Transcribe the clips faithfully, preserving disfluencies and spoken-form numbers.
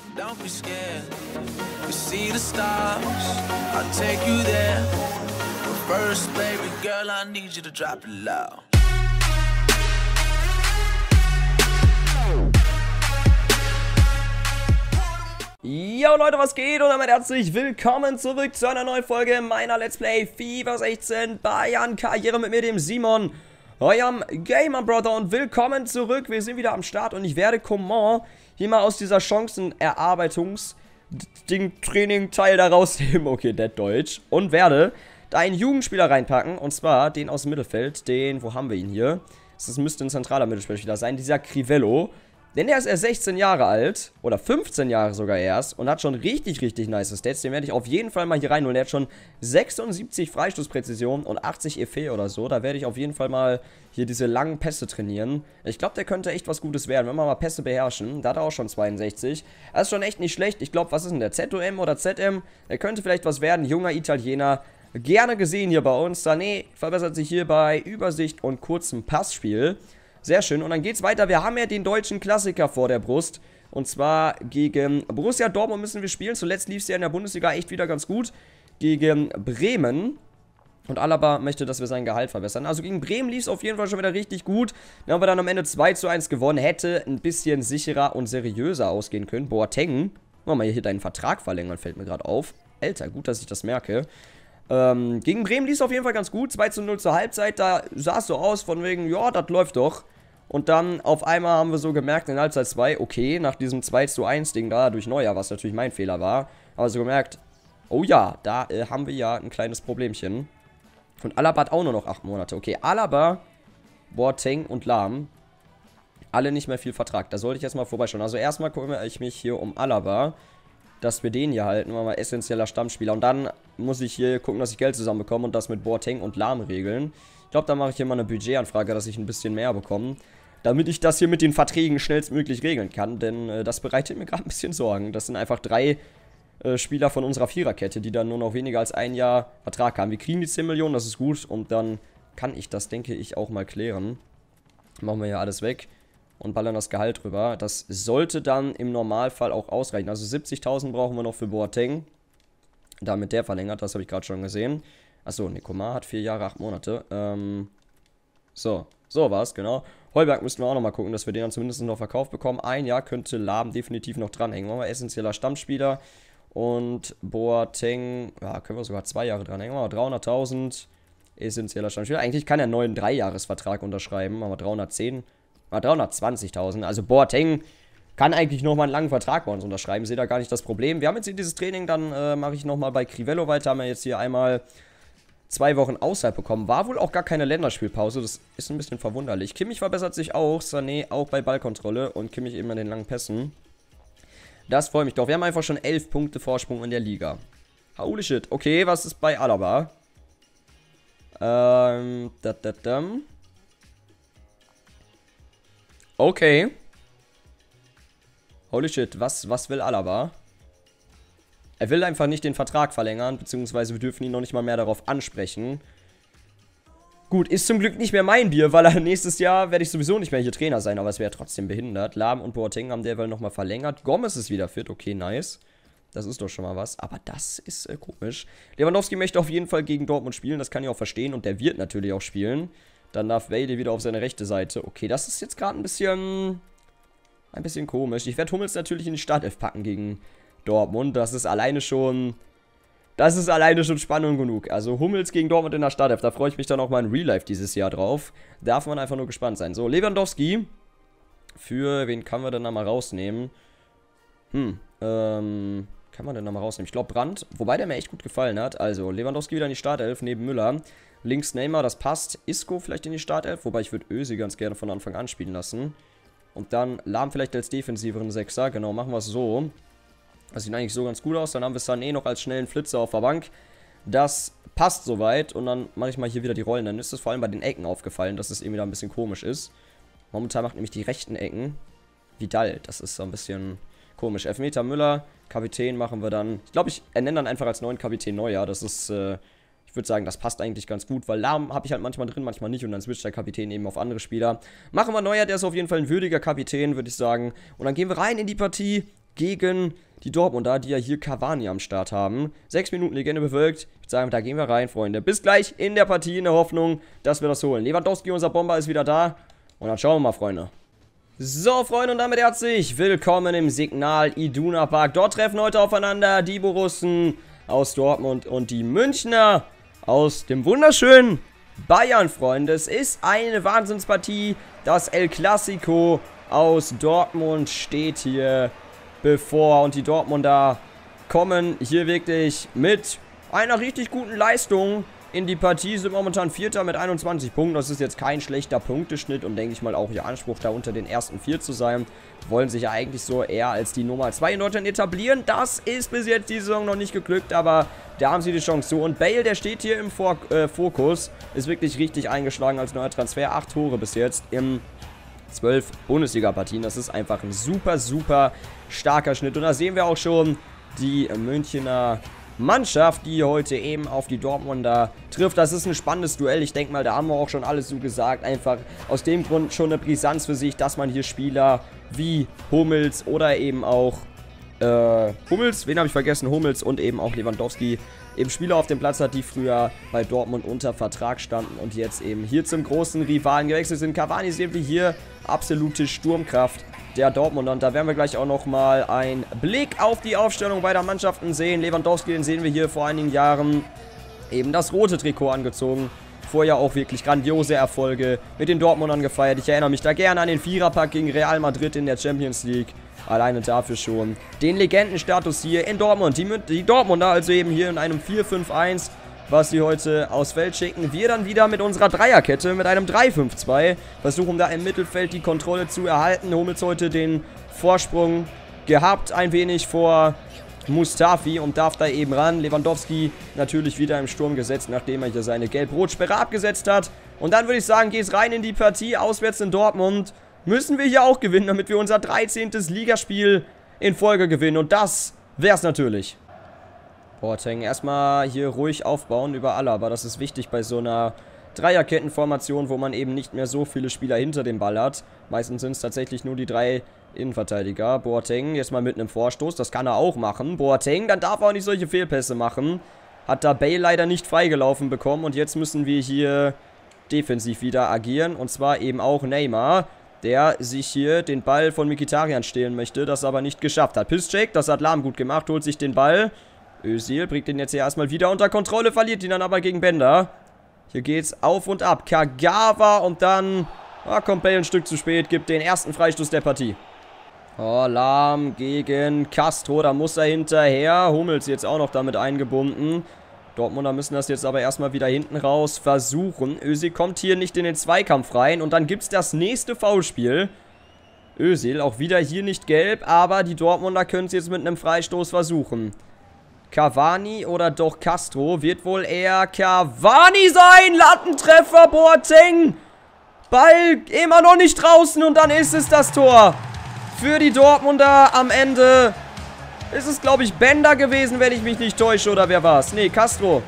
Don't be scared. We see the stars. I'll take you there. But first, baby girl, I need you to drop it loud. Yo Leute, was geht? Und damit herzlich willkommen zurück zu einer neuen Folge meiner Let's Play FIFA sechzehn Bayern Karriere mit mir, dem Simon, eurem Gamer Brother, und willkommen zurück. Wir sind wieder am Start und ich werde Coman hier mal aus dieser Chancenerarbeitungs-Ding-Training-Teil da rausnehmen, okay, dead Deutsch, und werde da einen Jugendspieler reinpacken, und zwar den aus dem Mittelfeld, den, wo haben wir ihn hier? Das müsste ein zentraler Mittelfeldspieler sein, dieser Crivello. Denn der ist erst sechzehn Jahre alt, oder fünfzehn Jahre sogar erst, und hat schon richtig, richtig nice Stats. Den werde ich auf jeden Fall mal hier reinholen. Der hat schon sechsundsiebzig Freistoßpräzision und achtzig Effet oder so. Da werde ich auf jeden Fall mal hier diese langen Pässe trainieren. Ich glaube, der könnte echt was Gutes werden, wenn wir mal Pässe beherrschen. Da hat er auch schon zweiundsechzig. Das ist schon echt nicht schlecht. Ich glaube, was ist denn der? Z O M oder Z M? Der könnte vielleicht was werden. Junger Italiener. Gerne gesehen hier bei uns. Sané verbessert sich hier bei Übersicht und kurzem Passspiel. Sehr schön, und dann geht's weiter. Wir haben ja den deutschen Klassiker vor der Brust. Und zwar gegen Borussia Dortmund müssen wir spielen. Zuletzt lief es ja in der Bundesliga echt wieder ganz gut. Gegen Bremen. Und Alaba möchte, dass wir sein Gehalt verbessern. Also gegen Bremen lief es auf jeden Fall schon wieder richtig gut. Dann haben wir dann am Ende zwei zu eins gewonnen. Hätte ein bisschen sicherer und seriöser ausgehen können. Boateng, machen wir hier deinen Vertrag verlängern, fällt mir gerade auf. Alter, gut, dass ich das merke. Ähm, gegen Bremen lief es auf jeden Fall ganz gut. zwei zu null zur Halbzeit, da sah es so aus von wegen, ja, das läuft doch. Und dann auf einmal haben wir so gemerkt, in Halbzeit zwei, okay, nach diesem zwei zu eins Ding da durch Neuer, was natürlich mein Fehler war, haben wir so gemerkt, oh ja, da äh, haben wir ja ein kleines Problemchen. Und Alaba hat auch nur noch acht Monate. Okay, Alaba, Boateng und Lahm, alle nicht mehr viel Vertrag. Da sollte ich jetzt mal vorbeischauen. Also erstmal kümmere ich mich hier um Alaba, dass wir den hier halten, weil wir essentieller Stammspieler. Und dann muss ich hier gucken, dass ich Geld zusammenbekomme und das mit Boateng und Lahm regeln. Ich glaube, da mache ich hier mal eine Budgetanfrage, dass ich ein bisschen mehr bekomme, damit ich das hier mit den Verträgen schnellstmöglich regeln kann. Denn äh, das bereitet mir gerade ein bisschen Sorgen. Das sind einfach drei äh, Spieler von unserer Viererkette, die dann nur noch weniger als ein Jahr Vertrag haben. Wir kriegen die zehn Millionen, das ist gut. Und dann kann ich das, denke ich, auch mal klären. Machen wir hier alles weg und ballern das Gehalt rüber. Das sollte dann im Normalfall auch ausreichen. Also siebzigtausend brauchen wir noch für Boateng. Damit der verlängert, das habe ich gerade schon gesehen. Achso, ne, Coman hat vier Jahre, acht Monate. Ähm, so, so war's, genau. Heuberg müssten wir auch nochmal gucken, dass wir den dann zumindest noch verkauft bekommen. Ein Jahr könnte Lahm definitiv noch dranhängen. Machen wir essentieller Stammspieler. Und Boateng, ja, können wir sogar zwei Jahre dranhängen. Machen wir dreihunderttausend. Essentieller Stammspieler. Eigentlich kann er einen neuen Dreijahresvertrag unterschreiben. Machen wir dreihundertzehn. dreihundertzwanzigtausend. Also Boateng kann eigentlich nochmal einen langen Vertrag bei uns unterschreiben. Sehe da gar nicht das Problem. Wir haben jetzt hier dieses Training, dann äh, mache ich nochmal bei Crivello weiter. Haben wir jetzt hier einmal zwei Wochen Auszeit bekommen. War wohl auch gar keine Länderspielpause. Das ist ein bisschen verwunderlich. Kimmich verbessert sich auch. Sané auch bei Ballkontrolle. Und Kimmich eben in den langen Pässen. Das freut mich doch. Wir haben einfach schon elf Punkte Vorsprung in der Liga. Holy shit. Okay, was ist bei Alaba? Ähm, da, da, da. Okay. Holy shit, was, was will Alaba? Er will einfach nicht den Vertrag verlängern, beziehungsweise wir dürfen ihn noch nicht mal mehr darauf ansprechen. Gut, ist zum Glück nicht mehr mein Bier, weil er nächstes Jahr werde ich sowieso nicht mehr hier Trainer sein, aber es wäre trotzdem behindert. Lahm und Boateng haben derweil nochmal verlängert. Gomez ist wieder fit, okay, nice. Das ist doch schon mal was, aber das ist äh, komisch. Lewandowski möchte auf jeden Fall gegen Dortmund spielen, das kann ich auch verstehen, und der wird natürlich auch spielen. Dann darf Bailey wieder auf seine rechte Seite. Okay, das ist jetzt gerade ein bisschen, ein bisschen komisch. Ich werde Hummels natürlich in die Startelf packen gegen Dortmund. Das ist alleine schon, das ist alleine schon Spannung genug. Also Hummels gegen Dortmund in der Startelf, da freue ich mich dann auch mal in Real Life dieses Jahr drauf. Darf man einfach nur gespannt sein. So, Lewandowski. Für wen kann man denn da mal rausnehmen? Hm, ähm, kann man denn da mal rausnehmen? Ich glaube Brandt, wobei der mir echt gut gefallen hat. Also Lewandowski wieder in die Startelf neben Müller. Links Neymar, das passt. Isco vielleicht in die Startelf, wobei ich würde Özil ganz gerne von Anfang an spielen lassen. Und dann Lahm vielleicht als defensiveren Sechser. Genau, machen wir es so. Das sieht eigentlich so ganz gut aus. Dann haben wir Sané noch als schnellen Flitzer auf der Bank. Das passt soweit. Und dann mache ich mal hier wieder die Rollen. Dann ist es vor allem bei den Ecken aufgefallen, dass es irgendwie da ein bisschen komisch ist. Momentan macht nämlich die rechten Ecken Vidal. Das ist so ein bisschen komisch. Elfmeter Müller, Kapitän machen wir dann. Ich glaube, ich ernenne dann einfach als neuen Kapitän Neuer. Das ist, äh, ich würde sagen, das passt eigentlich ganz gut, weil Lahm habe ich halt manchmal drin, manchmal nicht. Und dann switcht der Kapitän eben auf andere Spieler. Machen wir Neuer, der ist auf jeden Fall ein würdiger Kapitän, würde ich sagen. Und dann gehen wir rein in die Partie gegen die Dortmunder, die ja hier Cavani am Start haben. Sechs Minuten Legende bewirkt. Ich würde sagen, da gehen wir rein, Freunde. Bis gleich in der Partie, in der Hoffnung, dass wir das holen. Lewandowski, unser Bomber, ist wieder da. Und dann schauen wir mal, Freunde. So, Freunde, und damit herzlich willkommen im Signal Iduna Park. Dort treffen heute aufeinander die Borussen aus Dortmund und die Münchner aus dem wunderschönen Bayern, Freunde. Es ist eine Wahnsinnspartie. Das El Clasico aus Dortmund steht hier bevor. Und die Dortmunder kommen hier wirklich mit einer richtig guten Leistung in die Partie, sind momentan Vierter mit einundzwanzig Punkten. Das ist jetzt kein schlechter Punkteschnitt und denke ich mal auch ihr Anspruch, da unter den ersten vier zu sein. Wollen sich ja eigentlich so eher als die Nummer zwei in Deutschland etablieren. Das ist bis jetzt die Saison noch nicht geglückt, aber da haben sie die Chance zu. Und Bale, der steht hier im Vor äh, Fokus, ist wirklich richtig eingeschlagen als neuer Transfer. Acht Tore bis jetzt in zwölf Bundesliga-Partien. Das ist einfach ein super, super starker Schnitt. Und da sehen wir auch schon die Münchner Mannschaft, die heute eben auf die Dortmunder trifft. Das ist ein spannendes Duell. Ich denke mal, da haben wir auch schon alles so gesagt. Einfach aus dem Grund schon eine Brisanz für sich, dass man hier Spieler wie Hummels oder eben auch äh, Hummels, wen habe ich vergessen? Hummels und eben auch Lewandowski eben Spieler auf dem Platz hat, die früher bei Dortmund unter Vertrag standen und jetzt eben hier zum großen Rivalen gewechselt sind. Cavani sehen wir hier, absolute Sturmkraft der Dortmunder. Und da werden wir gleich auch nochmal einen Blick auf die Aufstellung beider Mannschaften sehen. Lewandowski, den sehen wir hier vor einigen Jahren eben das rote Trikot angezogen. Vorher auch wirklich grandiose Erfolge mit den Dortmundern gefeiert. Ich erinnere mich da gerne an den Viererpack gegen Real Madrid in der Champions League. Alleine dafür schon den Legendenstatus hier in Dortmund. Die, die Dortmunder also eben hier in einem vier fünf eins, was sie heute aufs Feld schicken. Wir dann wieder mit unserer Dreierkette, mit einem drei fünf zwei. Versuchen da im Mittelfeld die Kontrolle zu erhalten. Hummels heute den Vorsprung gehabt, ein wenig vor Mustafi und darf da eben ran. Lewandowski natürlich wieder im Sturm gesetzt, nachdem er hier seine Gelb-Rot-Sperre abgesetzt hat. Und dann würde ich sagen, geht's rein in die Partie, auswärts in Dortmund. Müssen wir hier auch gewinnen, damit wir unser dreizehntes Ligaspiel in Folge gewinnen. Und das wär's natürlich. Boateng erstmal hier ruhig aufbauen über Alaba. Das ist wichtig bei so einer Dreierkettenformation, wo man eben nicht mehr so viele Spieler hinter dem Ball hat. Meistens sind es tatsächlich nur die drei Innenverteidiger. Boateng jetzt mal mit einem Vorstoß. Das kann er auch machen. Boateng, dann darf er auch nicht solche Fehlpässe machen. Hat da Bale leider nicht freigelaufen bekommen. Und jetzt müssen wir hier defensiv wieder agieren. Und zwar eben auch Neymar, der sich hier den Ball von Mkhitaryan stehlen möchte, das aber nicht geschafft hat. Piszczek, das hat Lahm gut gemacht, holt sich den Ball. Özil bringt den jetzt hier erstmal wieder unter Kontrolle, verliert ihn dann aber gegen Bender. Hier geht's auf und ab. Kagawa und dann ah, kommt Bale ein Stück zu spät, gibt den ersten Freistoß der Partie. Oh, Lahm gegen Castro, da muss er hinterher. Hummels jetzt auch noch damit eingebunden. Dortmunder müssen das jetzt aber erstmal wieder hinten raus versuchen. Özil kommt hier nicht in den Zweikampf rein. Und dann gibt es das nächste Foulspiel. Özil auch wieder hier nicht gelb, aber die Dortmunder können es jetzt mit einem Freistoß versuchen. Cavani oder doch Castro, wird wohl eher Cavani sein. Lattentreffer, Boateng. Ball immer noch nicht draußen und dann ist es das Tor. Für die Dortmunder am Ende ist es, glaube ich, Bender gewesen, wenn ich mich nicht täusche, oder wer war es? Nee, Castro.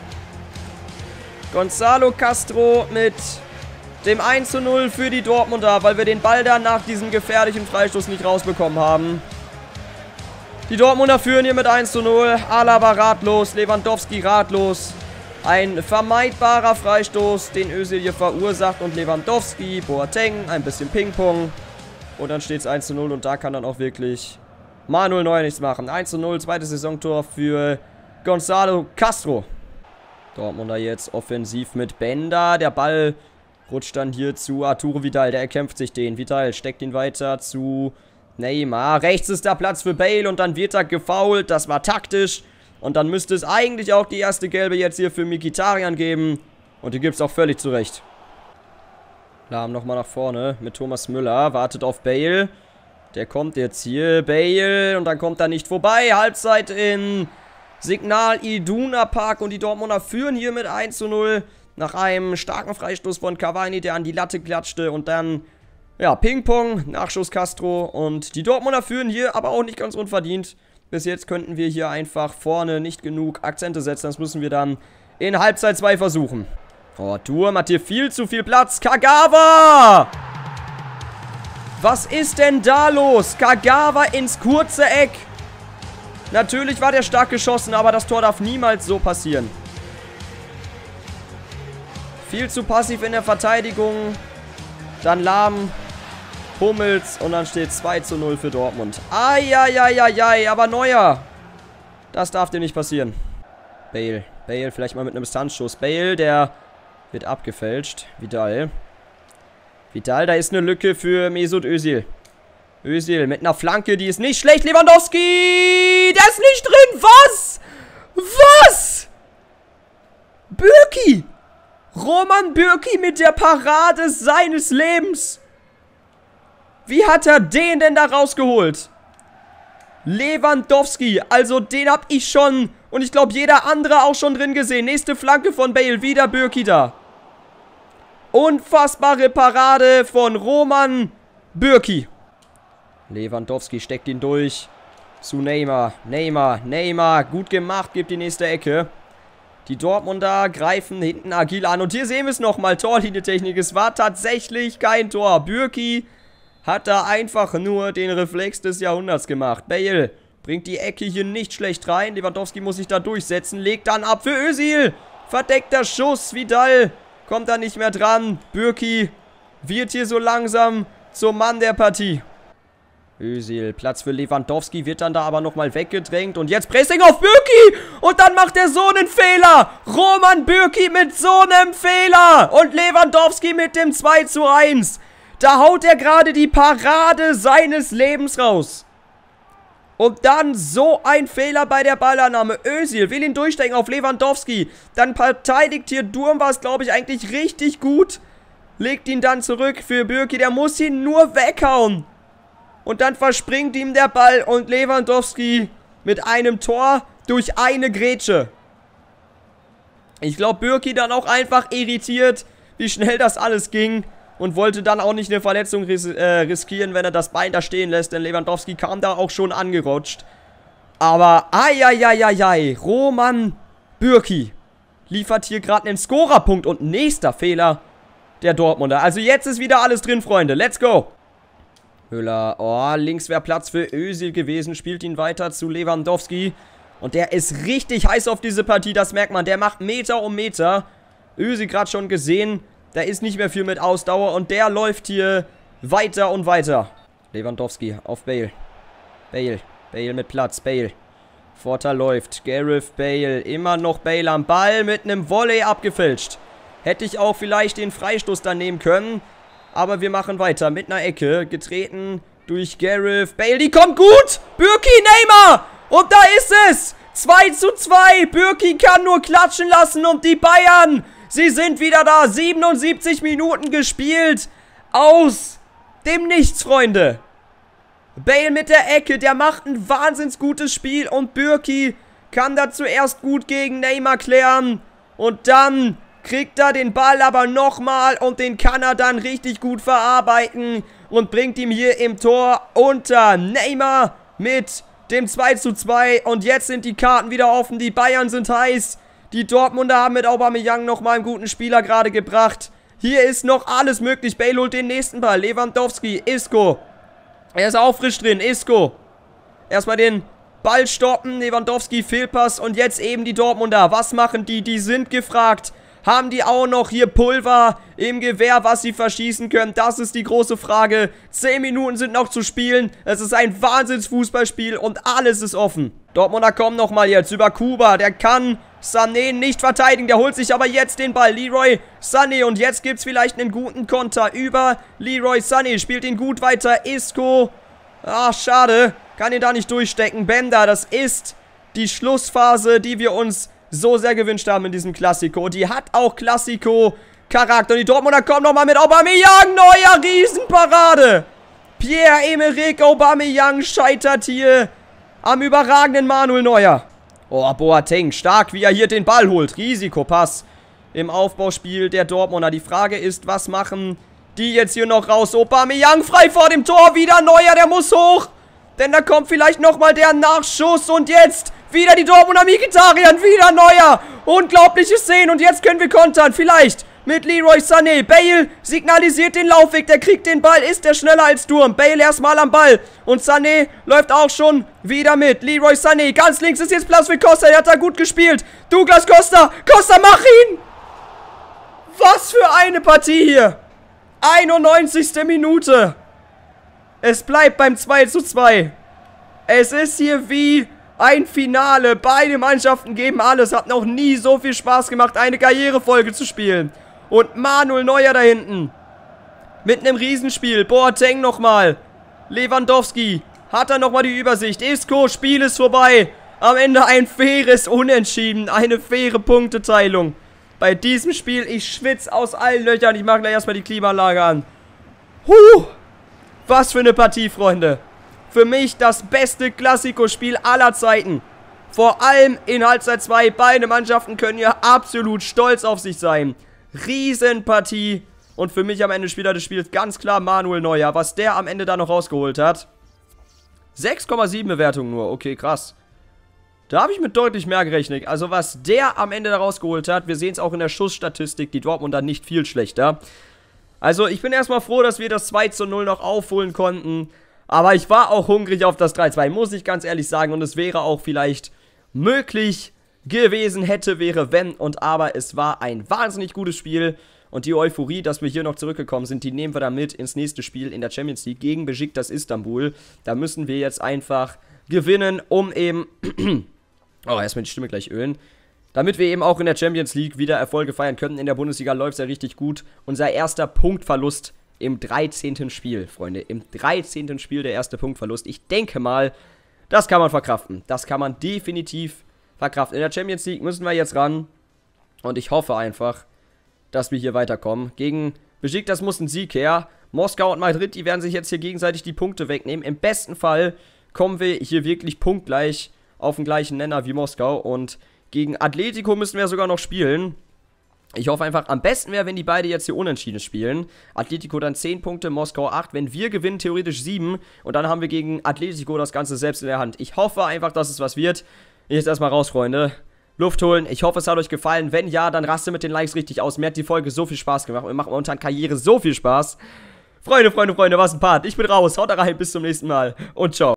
Gonzalo Castro mit dem eins zu null für die Dortmunder, weil wir den Ball dann nach diesem gefährlichen Freistoß nicht rausbekommen haben. Die Dortmunder führen hier mit eins zu null. Alaba ratlos, Lewandowski ratlos. Ein vermeidbarer Freistoß, den Özil hier verursacht. Und Lewandowski, Boateng, ein bisschen Ping-Pong. Und dann steht es eins zu null und da kann dann auch wirklich Manuel Neuer nichts machen. eins zu null, zweites Saisontor für Gonzalo Castro. Dortmunder jetzt offensiv mit Bender. Der Ball rutscht dann hier zu Arturo Vidal. Der erkämpft sich den. Vidal steckt ihn weiter zu Neymar. Rechts ist der Platz für Bale und dann wird er gefoult. Das war taktisch. Und dann müsste es eigentlich auch die erste Gelbe jetzt hier für Mkhitaryan geben. Und die gibt es auch völlig zurecht. Lahm nochmal nach vorne mit Thomas Müller. Wartet auf Bale. Der kommt jetzt hier. Bale. Und dann kommt er nicht vorbei. Halbzeit in Signal Iduna Park. Und die Dortmunder führen hier mit eins zu null. Nach einem starken Freistoß von Cavani, der an die Latte klatschte. Und dann, ja, Ping-Pong, Nachschuss Castro. Und die Dortmunder führen hier, aber auch nicht ganz unverdient. Bis jetzt könnten wir hier einfach vorne nicht genug Akzente setzen. Das müssen wir dann in Halbzeit zwei versuchen. Oh, Durm hat hier viel zu viel Platz. Kagawa! Was ist denn da los? Kagawa ins kurze Eck. Natürlich war der stark geschossen, aber das Tor darf niemals so passieren. Viel zu passiv in der Verteidigung. Dann Lahm, Hummels und dann steht zwei zu null für Dortmund. Eieieiei, aber Neuer. Das darf dir nicht passieren. Bale, Bale vielleicht mal mit einem Distanzschuss. Bale, der wird abgefälscht. Vidal. Vidal, da ist eine Lücke für Mesut Özil. Özil mit einer Flanke, die ist nicht schlecht. Lewandowski, der ist nicht drin. Was? Was? Bürki. Roman Bürki mit der Parade seines Lebens. Wie hat er den denn da rausgeholt? Lewandowski, also den hab ich schon und ich glaube jeder andere auch schon drin gesehen. Nächste Flanke von Bale, wieder Bürki da. Unfassbare Parade von Roman Bürki. Lewandowski steckt ihn durch. Zu Neymar. Neymar, Neymar. Gut gemacht, gibt die nächste Ecke. Die Dortmunder greifen hinten agil an. Und hier sehen wir es nochmal. Torlinientechnik. Es war tatsächlich kein Tor. Bürki hat da einfach nur den Reflex des Jahrhunderts gemacht. Bale bringt die Ecke hier nicht schlecht rein. Lewandowski muss sich da durchsetzen. Legt dann ab für Özil. Verdeckter Schuss. Vidal kommt da nicht mehr dran. Bürki wird hier so langsam zum Mann der Partie. Özil, Platz für Lewandowski, wird dann da aber nochmal weggedrängt. Und jetzt Pressing auf Bürki. Und dann macht er so einen Fehler. Roman Bürki mit so einem Fehler. Und Lewandowski mit dem zwei zu eins. Da haut er gerade die Parade seines Lebens raus. Und dann so ein Fehler bei der Ballannahme. Özil will ihn durchstecken auf Lewandowski. Dann verteidigt hier Durmaz, glaube ich, eigentlich richtig gut. Legt ihn dann zurück für Bürki. Der muss ihn nur weghauen. Und dann verspringt ihm der Ball und Lewandowski mit einem Tor durch eine Grätsche. Ich glaube, Bürki dann auch einfach irritiert, wie schnell das alles ging. Und wollte dann auch nicht eine Verletzung ris äh, riskieren, wenn er das Bein da stehen lässt. Denn Lewandowski kam da auch schon angerutscht. Aber, eieieiei, Roman Bürki liefert hier gerade einen Scorerpunkt. Und nächster Fehler der Dortmunder. Also jetzt ist wieder alles drin, Freunde. Let's go. Müller, oh, links wäre Platz für Özil gewesen. Spielt ihn weiter zu Lewandowski. Und der ist richtig heiß auf diese Partie, das merkt man. Der macht Meter um Meter. Özil gerade schon gesehen. Da ist nicht mehr viel mit Ausdauer und der läuft hier weiter und weiter. Lewandowski auf Bale. Bale. Bale mit Platz. Bale. Vorteil läuft. Gareth Bale. Immer noch Bale am Ball mit einem Volley abgefälscht. Hätte ich auch vielleicht den Freistoß dann nehmen können. Aber wir machen weiter mit einer Ecke. Getreten durch Gareth Bale. Die kommt gut. Bürki, Neymar. Und da ist es. zwei zu zwei. Bürki kann nur klatschen lassen und die Bayern... Sie sind wieder da. siebenundsiebzig Minuten gespielt. Aus dem Nichts, Freunde. Bale mit der Ecke. Der macht ein wahnsinns gutes Spiel. Und Bürki kann da zuerst gut gegen Neymar klären. Und dann kriegt er den Ball aber nochmal. Und den kann er dann richtig gut verarbeiten. Und bringt ihm hier im Tor unter. Neymar mit dem zwei zu zwei. Und jetzt sind die Karten wieder offen. Die Bayern sind heiß. Die Dortmunder haben mit Aubameyang nochmal einen guten Spieler gerade gebracht. Hier ist noch alles möglich. Bale holt den nächsten Ball. Lewandowski, Isco. Er ist auch frisch drin. Isco. Erstmal den Ball stoppen. Lewandowski, Fehlpass. Und jetzt eben die Dortmunder. Was machen die? Die sind gefragt. Haben die auch noch hier Pulver im Gewehr, was sie verschießen können? Das ist die große Frage. Zehn Minuten sind noch zu spielen. Es ist ein Wahnsinns-Fußballspiel und alles ist offen. Dortmunder kommen nochmal jetzt über Kuba. Der kann Sané nicht verteidigen. Der holt sich aber jetzt den Ball. Leroy Sané. Und jetzt gibt es vielleicht einen guten Konter über Leroy Sané. Spielt ihn gut weiter. Isco. Ach, schade. Kann ihn da nicht durchstecken. Bender, das ist die Schlussphase, die wir uns so sehr gewünscht haben in diesem Klassiko. Die hat auch Klassiko-Charakter. Und die Dortmunder kommen nochmal mit Aubameyang. Neuer Riesenparade. Pierre-Emerick Aubameyang scheitert hier am überragenden Manuel Neuer. Oh, Boateng, stark, wie er hier den Ball holt. Risikopass im Aufbauspiel der Dortmunder. Die Frage ist, was machen die jetzt hier noch raus? Aubameyang frei vor dem Tor. Wieder Neuer, der muss hoch. Denn da kommt vielleicht nochmal der Nachschuss. Und jetzt wieder die Dortmunder Mkhitaryan. Wieder Neuer. Unglaubliche Szenen. Und jetzt können wir kontern. Vielleicht mit Leroy Sané. Bale signalisiert den Laufweg, der kriegt den Ball, ist der schneller als Durm. Bale erstmal am Ball und Sané läuft auch schon wieder mit. Leroy Sané, ganz links ist jetzt Platz für Costa, der hat da gut gespielt. Douglas Costa, Costa, mach ihn! Was für eine Partie hier! einundneunzigste Minute. Es bleibt beim zwei zu zwei. Es ist hier wie ein Finale. Beide Mannschaften geben alles. Hat noch nie so viel Spaß gemacht, eine Karrierefolge zu spielen. Und Manuel Neuer da hinten. Mit einem Riesenspiel. Boateng nochmal. Lewandowski. Hat er nochmal die Übersicht. Isco, Spiel ist vorbei. Am Ende ein faires Unentschieden. Eine faire Punkteteilung. Bei diesem Spiel, ich schwitze aus allen Löchern. Ich mache gleich erstmal die Klimaanlage an. Huh. Was für eine Partie, Freunde. Für mich das beste Klassiko-Spiel aller Zeiten. Vor allem in Halbzeit zwei. Beide Mannschaften können ja absolut stolz auf sich sein. Riesenpartie. Und für mich am Ende Spieler des Spiels ganz klar Manuel Neuer. Was der am Ende da noch rausgeholt hat. sechs Komma sieben Bewertung nur. Okay, krass. Da habe ich mit deutlich mehr gerechnet. Also was der am Ende da rausgeholt hat. Wir sehen es auch in der Schussstatistik. Die Dortmunder nicht viel schlechter. Also ich bin erstmal froh, dass wir das zwei zu null noch aufholen konnten. Aber ich war auch hungrig auf das drei zwei, muss ich ganz ehrlich sagen. Und es wäre auch vielleicht möglich gewesen, hätte, wäre, wenn und aber. Es war ein wahnsinnig gutes Spiel. Und die Euphorie, dass wir hier noch zurückgekommen sind, die nehmen wir dann mit ins nächste Spiel in der Champions League gegen Besiktas Istanbul. Da müssen wir jetzt einfach gewinnen, um eben... oh, erstmal die Stimme gleich ölen. Damit wir eben auch in der Champions League wieder Erfolge feiern können. In der Bundesliga läuft es ja richtig gut. Unser erster Punktverlust im dreizehnten Spiel, Freunde. Im dreizehnten Spiel der erste Punktverlust. Ich denke mal, das kann man verkraften. Das kann man definitiv verkraften. In der Champions League müssen wir jetzt ran. Und ich hoffe einfach, dass wir hier weiterkommen. Gegen Besiktas muss ein Sieg her. Moskau und Madrid, die werden sich jetzt hier gegenseitig die Punkte wegnehmen. Im besten Fall kommen wir hier wirklich punktgleich auf den gleichen Nenner wie Moskau. Und gegen Atletico müssen wir sogar noch spielen. Ich hoffe einfach, am besten wäre, wenn die beide jetzt hier unentschieden spielen. Atletico dann zehn Punkte, Moskau acht. Wenn wir gewinnen, theoretisch sieben. Und dann haben wir gegen Atletico das Ganze selbst in der Hand. Ich hoffe einfach, dass es was wird. Jetzt erstmal raus, Freunde. Luft holen. Ich hoffe, es hat euch gefallen. Wenn ja, dann raste mit den Likes richtig aus. Mir hat die Folge so viel Spaß gemacht. Mir macht momentan Karriere so viel Spaß. Freunde, Freunde, Freunde, was ein Part. Ich bin raus. Haut rein. Bis zum nächsten Mal. Und ciao.